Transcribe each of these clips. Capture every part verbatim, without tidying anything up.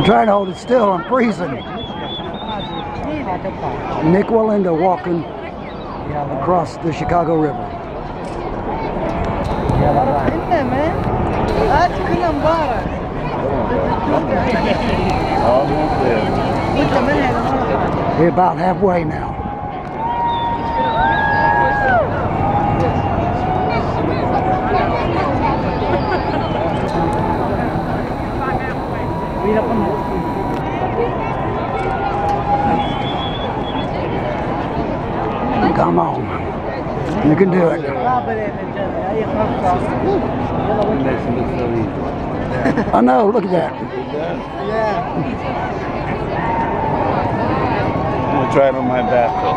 I'm trying to hold it still. I'm freezing. Nik Wallenda walking across the Chicago River. We're about halfway now. Come on. You can do it. I know, look at that. Yeah. I'm gonna try it on my bathtub.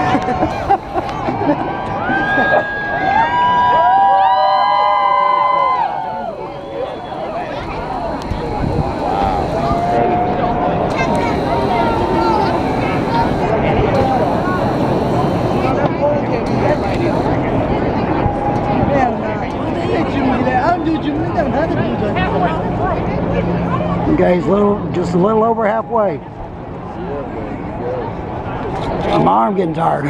Okay, it's a little, just a little over halfway. My arm getting tired.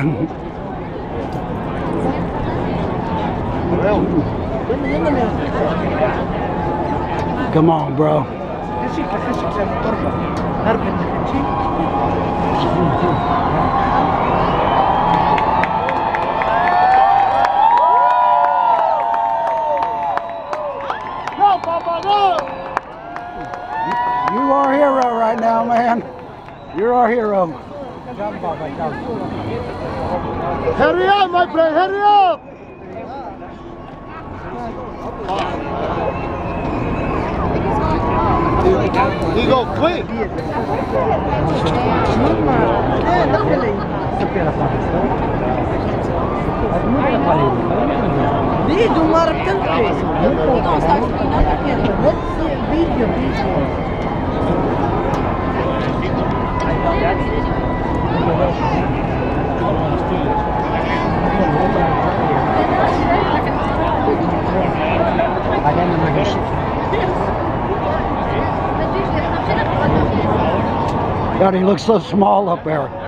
Come on, bro. You are a hero right now, man. You're our hero. Hurry up, my friend, hurry up! You go quick! Lii, doe maar op telefoon. Ik kan straks niet naar de video. Video, video. God, he looks so small up there.